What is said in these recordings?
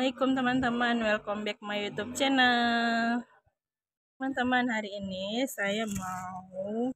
Assalamualaikum teman-teman, welcome back my YouTube channel. Teman-teman, hari ini saya mau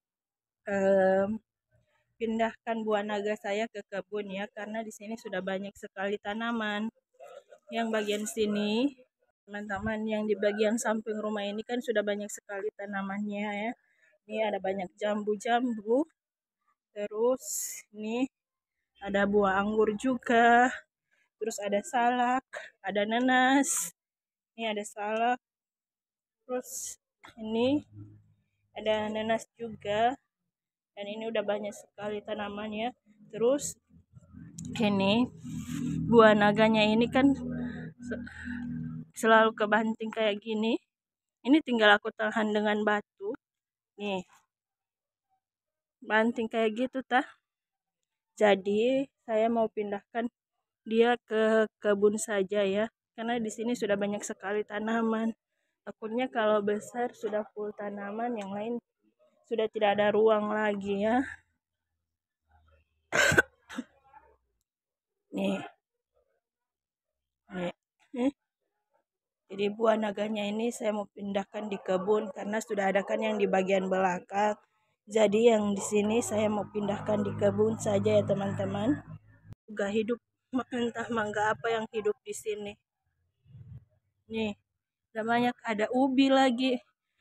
pindahkan buah naga saya ke kebun ya, karena di sini sudah banyak sekali tanaman. Yang bagian sini, teman-teman, yang di bagian samping rumah ini kan sudah banyak sekali tanamannya ya. Ini ada banyak jambu-jambu. Terus ini ada buah anggur juga. Terus ada salak, ada nanas. Ini ada salak. Terus ini ada nanas juga. Dan ini udah banyak sekali tanamannya. Terus ini buah naganya ini kan selalu kebanting kayak gini. Ini tinggal aku tahan dengan batu. Nih. Banting kayak gitu tah. Jadi saya mau pindahkan dia ke kebun saja ya. Karena di sini sudah banyak sekali tanaman. Takutnya kalau besar sudah full tanaman, yang lain sudah tidak ada ruang lagi ya. Nih. Jadi buah naganya ini saya mau pindahkan di kebun karena sudah ada kan yang di bagian belakang. Jadi yang di sini saya mau pindahkan di kebun saja ya teman-teman. Juga hidup entah mangga apa yang hidup di sini. Nih, ada banyak, ada ubi lagi.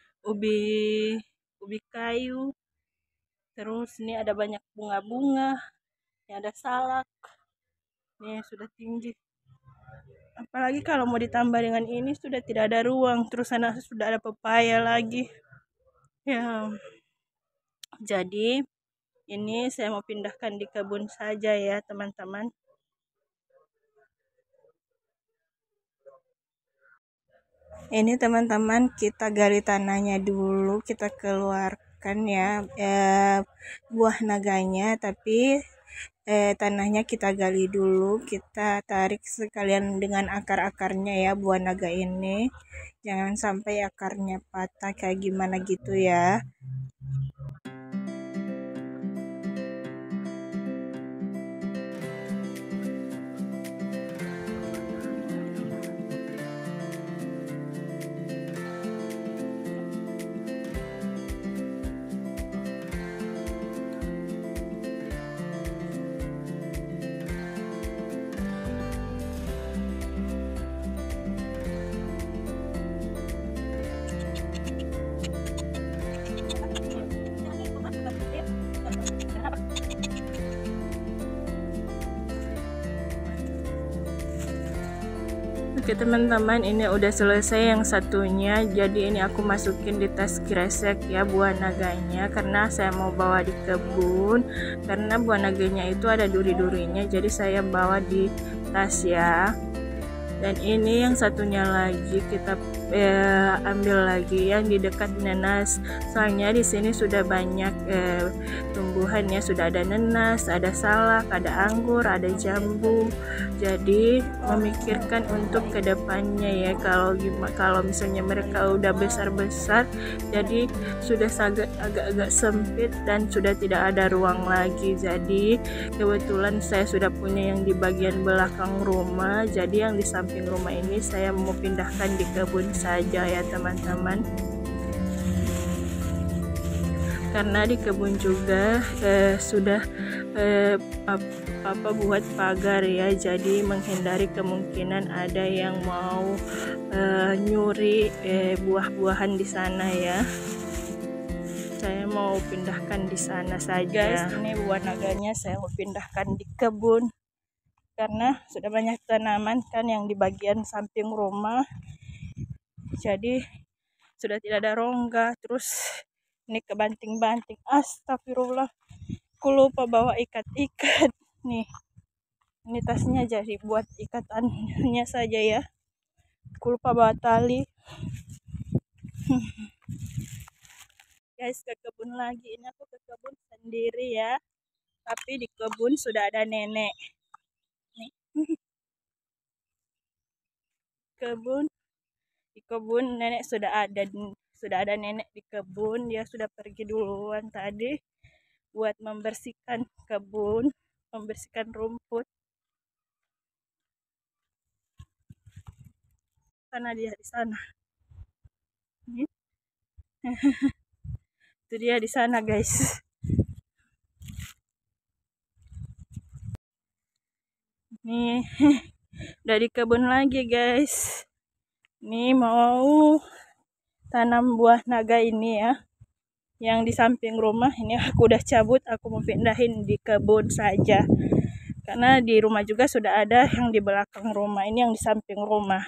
Ubi kayu. Terus ini ada banyak bunga-bunga. Ini ada salak. Nih sudah tinggi. Apalagi kalau mau ditambah dengan ini sudah tidak ada ruang. Terus sana sudah ada pepaya lagi. Ya. Jadi ini saya mau pindahkan di kebun saja ya teman-teman. Ini teman-teman, kita gali tanahnya dulu, kita keluarkan ya buah naganya, tapi tanahnya kita gali dulu, kita tarik sekalian dengan akar-akarnya ya buah naga ini. Jangan sampai akarnya patah kayak gimana gitu ya. Oke teman-teman, ini udah selesai yang satunya. Jadi ini aku masukin di tas kresek ya buah naganya, karena saya mau bawa di kebun. Karena buah naganya itu ada duri-durinya, jadi saya bawa di tas ya. Dan ini yang satunya lagi kita ambil lagi yang di dekat nanas. Soalnya di sini sudah banyak tumbuhannya, sudah ada nanas, ada salak, ada anggur, ada jambu. Jadi memikirkan untuk kedepannya ya, kalau misalnya mereka udah besar-besar, jadi sudah agak-agak sempit dan sudah tidak ada ruang lagi. Jadi kebetulan saya sudah punya yang di bagian belakang rumah, jadi yang di samping rumah ini saya mau pindahkan di kebun saja ya teman-teman. Karena di kebun juga sudah Papa buat pagar ya, jadi menghindari kemungkinan ada yang mau nyuri buah-buahan di sana ya. Saya mau pindahkan di sana saja. Guys, ini buah naganya saya mau pindahkan di kebun karena sudah banyak tanaman kan yang di bagian samping rumah. Jadi sudah tidak ada rongga. Terus ini kebanting-banting. Astagfirullah, aku lupa bawa ikat-ikat nih. Ini tasnya jadi buat ikatannya saja ya. Aku lupa bawa tali. Guys, ke kebun lagi. Ini aku ke kebun sendiri ya. Tapi di kebun sudah ada nenek. Nih. Di kebun nenek sudah ada nenek di kebun. Dia sudah pergi duluan tadi buat membersihkan kebun, membersihkan rumput. karena dia di sana. Ini. Itu dia di sana, guys. Nih, dari kebun lagi, guys. Nih mau tanam buah naga ini ya. Yang di samping rumah ini aku udah cabut, aku mau pindahin di kebun saja. Karena di rumah juga sudah ada yang di belakang rumah, ini yang di samping rumah.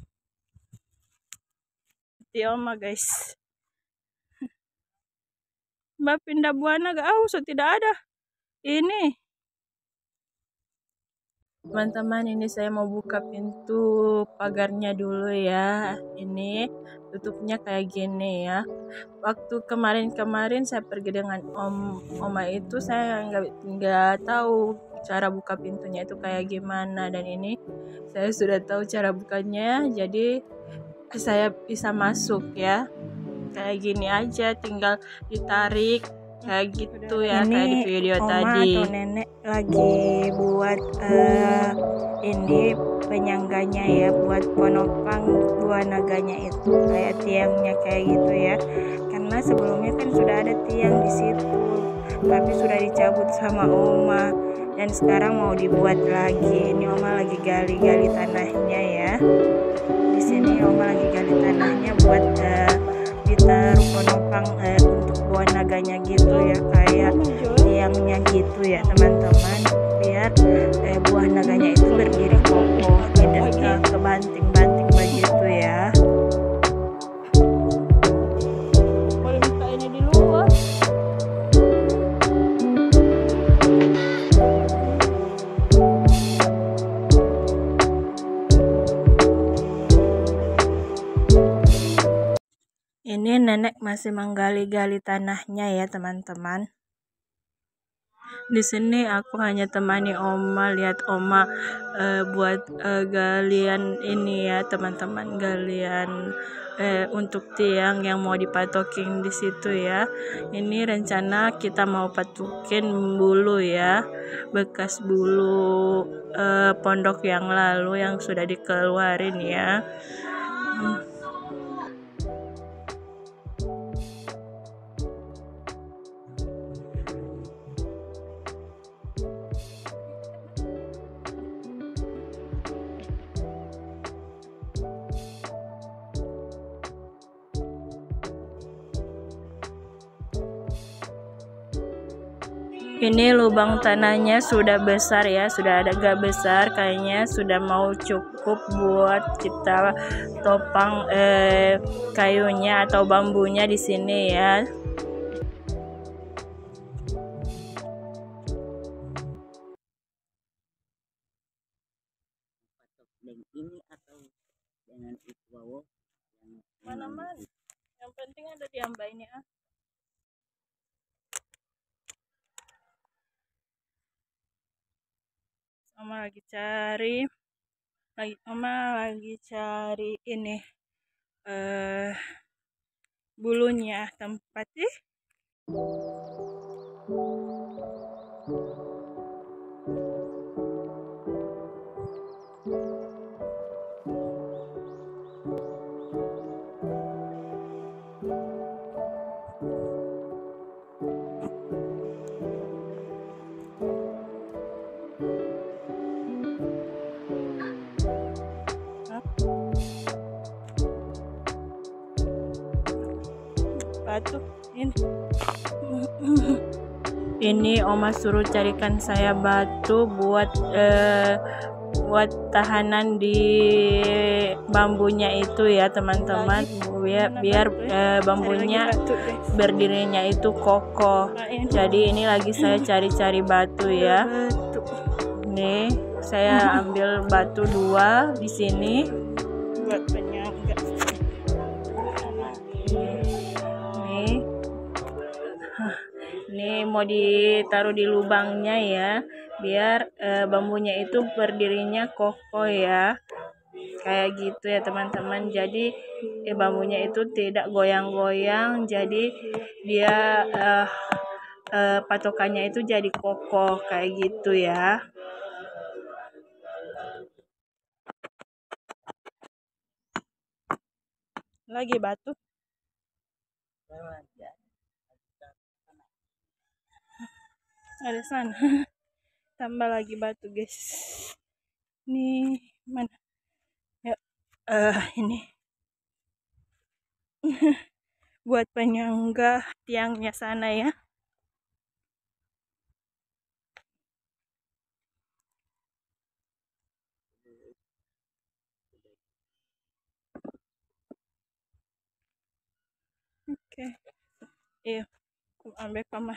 Di oma, guys. Mbak pindah buah naga, so tidak ada. Ini. Teman-teman, ini saya mau buka pintu pagarnya dulu ya. Ini tutupnya kayak gini ya. Waktu kemarin saya pergi dengan oma itu, saya nggak tahu cara buka pintunya itu kayak gimana, dan ini saya sudah tahu cara bukanya, jadi saya bisa masuk ya. Kayak gini aja, tinggal ditarik kayak gitu ya. Ini kayak di video oma tadi. Atau nenek lagi buat ini penyangganya ya, buat penopang buah naganya itu, kayak tiangnya kayak gitu ya. Karena sebelumnya kan sudah ada tiang di situ, tapi sudah dicabut sama oma, dan sekarang mau dibuat lagi. Ini oma lagi gali-gali tanahnya ya. Di sini oma lagi gali tanahnya buat ditaruh penopang untuk buah naganya gitu ya, kayak tiangnya gitu ya teman-teman, biar buah naganya itu berdiri kokoh, tidak kebanting-banting begitu ya. Boleh buka ini di luar. Ini nenek masih menggali-gali tanahnya ya teman-teman. Di sini aku hanya temani oma, lihat oma buat galian ini ya teman-teman, galian untuk tiang yang mau dipatokin di situ ya. Ini rencana kita mau patokin bulu ya, bekas bulu pondok yang lalu yang sudah dikeluarin ya. Ini lubang tanahnya sudah besar ya, sudah agak besar, kayaknya sudah mau cukup buat kita topang kayunya atau bambunya di sini ya. Ini atau dengan itu mana-mana, yang penting ada di amba ini ah. Oma lagi cari ini bulunya tempat sih. Batu ini oma suruh carikan saya batu buat tahanan di bambunya itu ya teman-teman, biar bambunya berdirinya itu kokoh. Jadi ini lagi saya cari-cari batu ya. Nih saya ambil batu 2 di sini buat penyangga. Ini mau ditaruh di lubangnya ya, biar bambunya itu berdirinya kokoh ya, kayak gitu ya teman-teman. Jadi bambunya itu tidak goyang-goyang, jadi dia patokannya itu jadi kokoh kayak gitu ya. Lagi batu. Ada sana. Tambah lagi batu, guys. Ini mana? Ya, ini buat penyangga tiangnya sana ya. Oke. Iya, ambil kamar.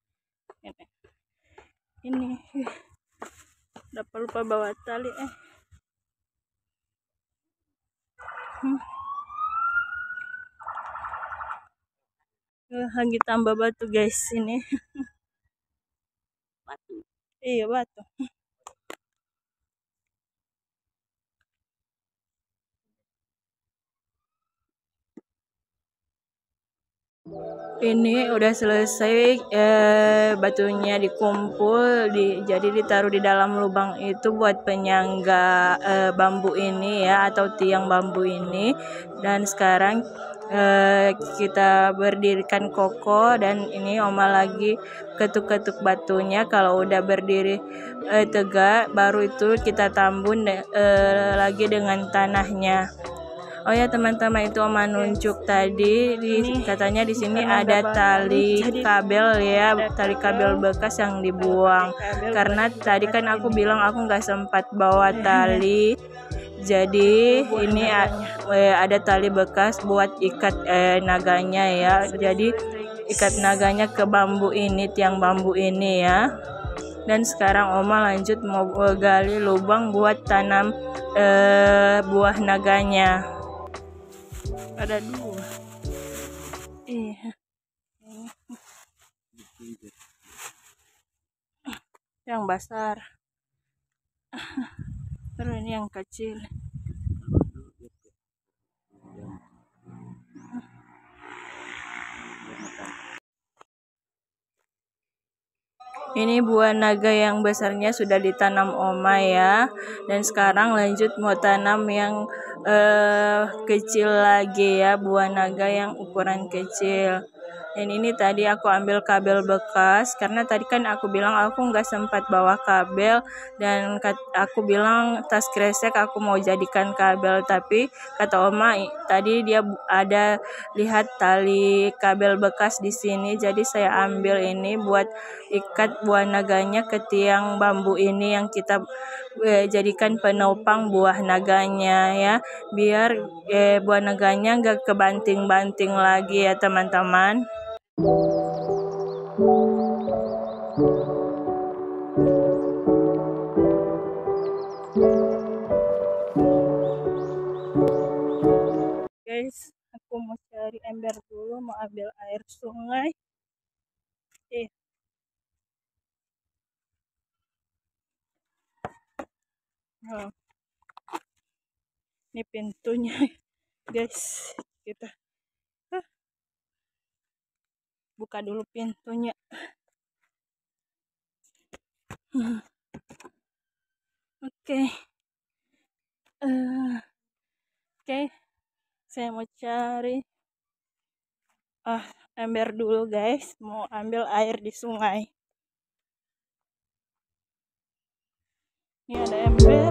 Ini. Dapat lupa bawa tali lagi tambah batu, guys, ini. Batu. Iya, batu. Ini udah selesai, batunya dikumpul, jadi ditaruh di dalam lubang itu buat penyangga bambu ini ya, atau tiang bambu ini. Dan sekarang kita berdirikan koko, dan ini Oma lagi ketuk-ketuk batunya. Kalau udah berdiri tegak, baru itu kita tambun lagi dengan tanahnya. Oh ya teman-teman, itu Oma nunjuk tadi, katanya di sini ada tali kabel ya, tali kabel bekas yang dibuang. Karena tadi kan aku bilang aku nggak sempat bawa tali, jadi ini ada tali bekas buat ikat naganya ya. Jadi ikat naganya ke bambu ini, tiang bambu ini ya. Dan sekarang Oma lanjut mau gali lubang buat tanam buah naganya. Ada 2. Iya. Yang besar. Terus ini yang kecil. Ini buah naga yang besarnya sudah ditanam Oma ya. Dan sekarang lanjut mau tanam yang kecil lagi ya, buah naga yang ukuran kecil. Dan ini tadi aku ambil kabel bekas, karena tadi kan aku bilang aku nggak sempat bawa kabel, dan aku bilang tas kresek aku mau jadikan kabel, tapi kata Oma tadi dia ada lihat tali kabel bekas di sini, jadi saya ambil ini buat ikat buah naganya ke tiang bambu ini yang kita jadikan penopang buah naganya ya, biar buah naganya nggak kebanting-banting lagi ya teman-teman. Guys, aku mau cari ember dulu, mau ambil air sungai. Oh, ini pintunya, guys. Kita buka dulu pintunya. Oke. Oke, saya mau cari ember dulu, guys. Mau ambil air di sungai. Ini ada ember.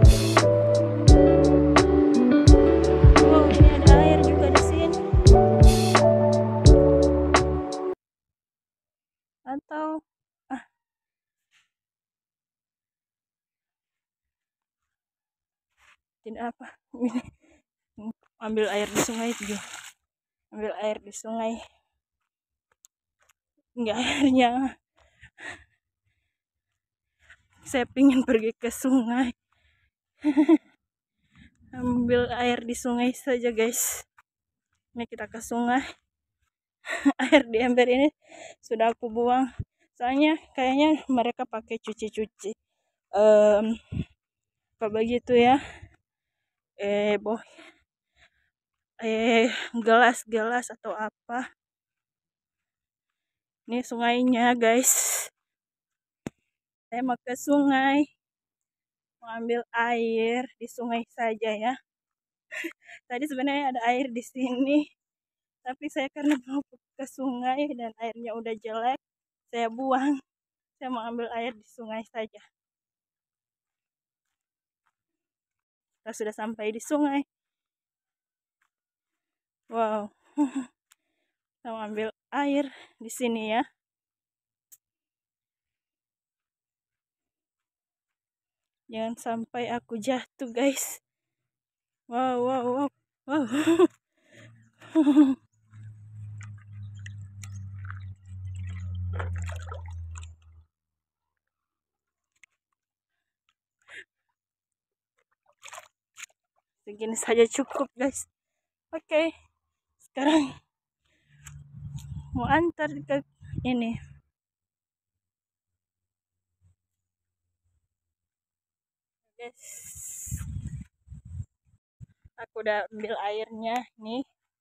Oh, ini ada air juga di sini. Atau tidak apa. Ambil air di sungai juga. Ambil air di sungai. Enggak, airnya. Saya pingin pergi ke sungai. Ambil air di sungai saja, guys. Ini kita ke sungai. Air di ember ini sudah aku buang. Soalnya kayaknya mereka pakai cuci-cuci. Apa begitu ya? Gelas-gelas atau apa. Ini sungainya, guys. Saya mau ke sungai. Mau ambil air di sungai saja ya. Tadi sebenarnya ada air di sini, tapi saya karena mau ke sungai dan airnya udah jelek, saya buang. Saya mau ambil air di sungai saja. Kita sudah sampai di sungai. Wow. Kita mau ambil air di sini ya. Jangan sampai aku jatuh, guys. Wow, wow, wow. Wow. Segini saja cukup, guys. Oke. Sekarang mau antar ke ini. Guys. Aku udah ambil airnya nih.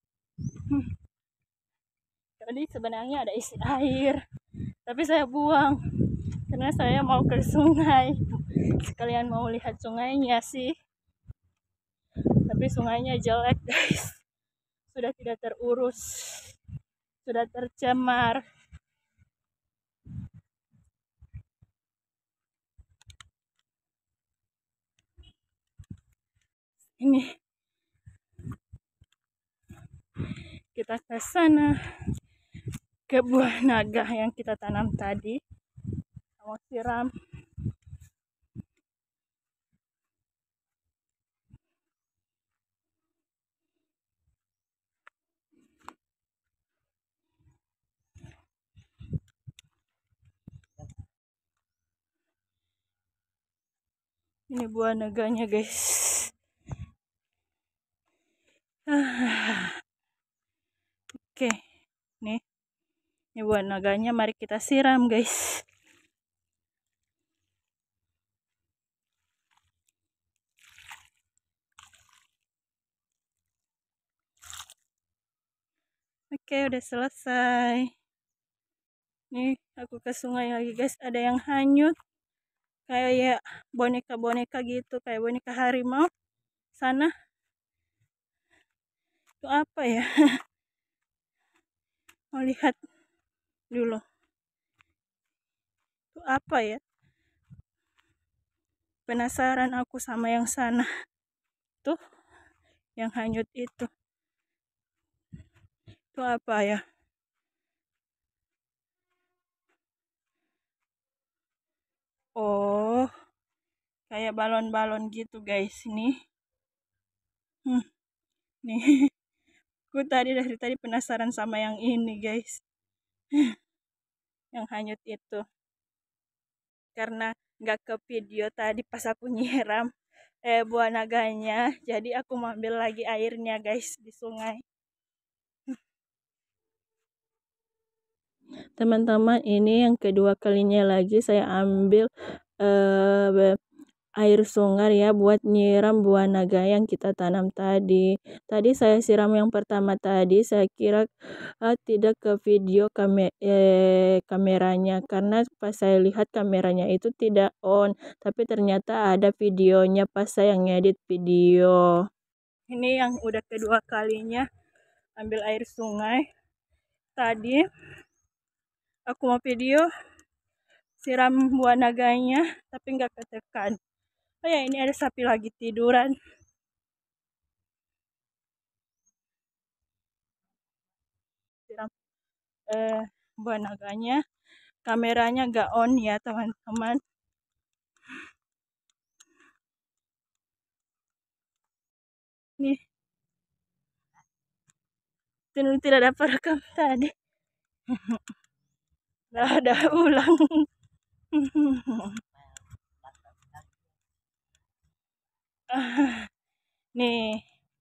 Jadi sebenarnya ada isi air, tapi saya buang karena saya mau ke sungai. Sekalian mau lihat sungainya sih. Tapi sungainya jelek, guys. Sudah tidak terurus. Sudah tercemar. Ini kita ke sana, ke buah naga yang kita tanam tadi. Mau siram. Ini buah naganya, guys. Oke, nih. Ini buah naganya, mari kita siram, guys. Oke, udah selesai. Nih, aku ke sungai lagi, guys. Ada yang hanyut. Kayak boneka-boneka gitu, kayak boneka harimau. Sana. Itu apa ya? Mau lihat dulu. Itu apa ya? Penasaran aku sama yang sana. Tuh, yang hanyut itu. Itu apa ya? Oh, kayak balon-balon gitu, guys. Nih. Nih. Aku dari tadi penasaran sama yang ini, guys. Yang hanyut itu. Karena nggak ke video tadi pas aku nyiram buah naganya, jadi aku mau ambil lagi airnya, guys, di sungai. Teman-teman, ini yang kedua kalinya lagi saya ambil air sungai ya buat nyiram buah naga yang kita tanam tadi. Tadi saya siram yang pertama tadi, saya kira tidak ke video kameranya karena pas saya lihat kameranya itu tidak on, tapi ternyata ada videonya pas saya ngedit video. Ini yang udah kedua kalinya ambil air sungai. Tadi aku mau video siram buah naganya tapi nggak ketekan. Oh ya, ini ada sapi lagi tiduran. Siram buah naganya, kameranya nggak on ya teman-teman. Nih, tidak dapat rekam tadi. Ada ulang. Nih.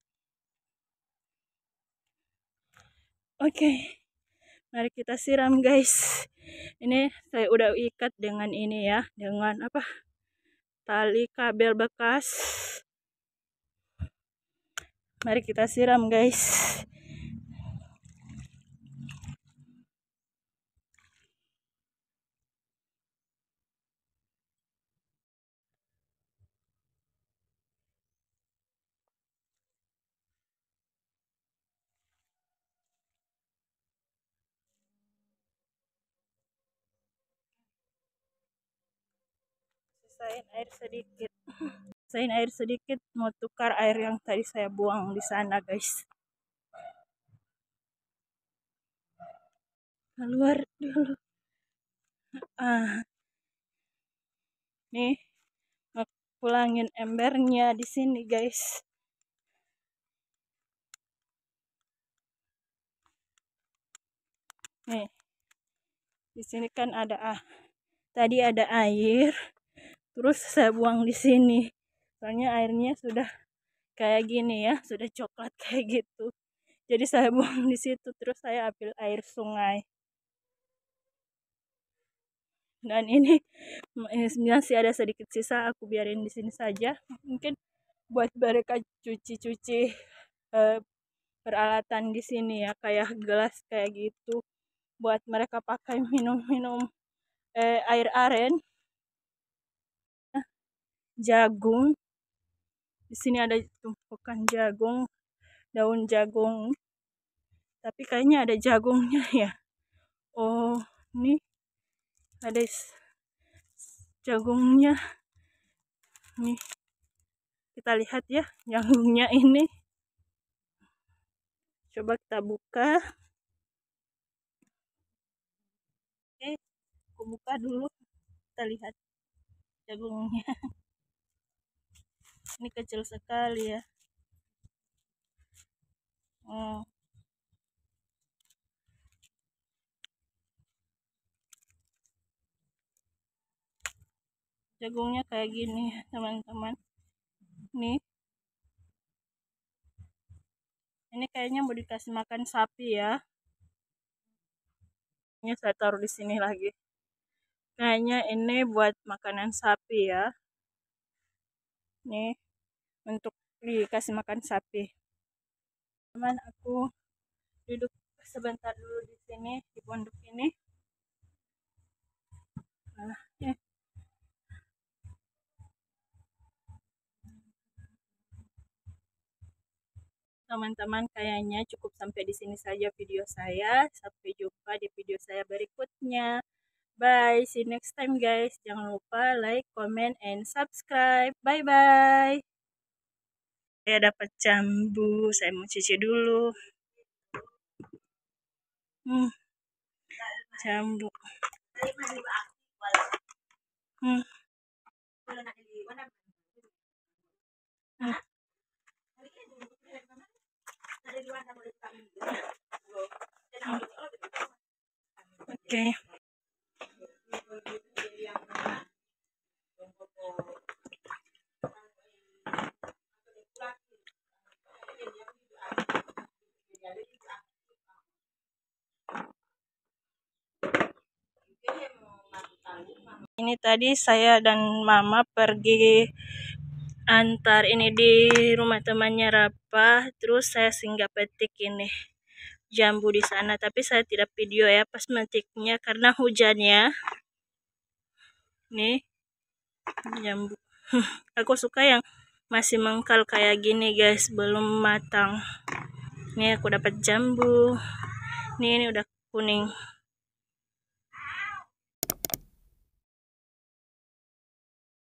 Oke. Mari kita siram, guys. Ini saya udah ikat dengan ini ya, dengan apa? Tali kabel bekas. Mari kita siram, guys. Sisain air sedikit. Sisain air sedikit mau tukar air yang tadi saya buang di sana, guys. Keluar dulu. Nih, mau pulangin embernya di sini, guys. Nih, di sini kan ada tadi ada air, terus saya buang di sini. Soalnya airnya sudah kayak gini ya, sudah coklat kayak gitu. Jadi saya buang di situ, terus saya ambil air sungai. Dan ini masih ada sedikit sisa, aku biarin di sini saja. Mungkin buat mereka cuci-cuci peralatan di sini ya, kayak gelas kayak gitu, buat mereka pakai minum-minum air aren. Jagung, di sini ada tumpukan jagung, daun jagung, tapi kayaknya ada jagungnya ya. Oh, ini ada jagungnya nih, kita lihat ya jagungnya ini. Coba kita buka. Oke, aku buka dulu, kita lihat jagungnya. Ini kecil sekali ya. Jagungnya kayak gini teman-teman. Nih, ini kayaknya mau dikasih makan sapi ya. Ini saya taruh di sini lagi. Kayaknya ini buat makanan sapi ya. Nih, untuk dikasih makan sapi. Teman, aku duduk sebentar dulu di sini, di pondok ini. Teman-teman, kayaknya cukup sampai di sini saja video saya. Sampai jumpa di video saya berikutnya. Bye, see you next time guys. Jangan lupa like, comment, and subscribe. Bye-bye. Saya dapat jambu, saya mau cuci dulu. Jambu. Oke. Ini tadi saya dan mama pergi antar ini di rumah temannya Rapa, terus saya singgah petik ini jambu di sana, tapi saya tidak video ya pas metiknya karena hujannya. Nih jambu. Aku suka yang masih mengkal kayak gini guys, belum matang. Nih aku dapat jambu. Nih ini udah kuning.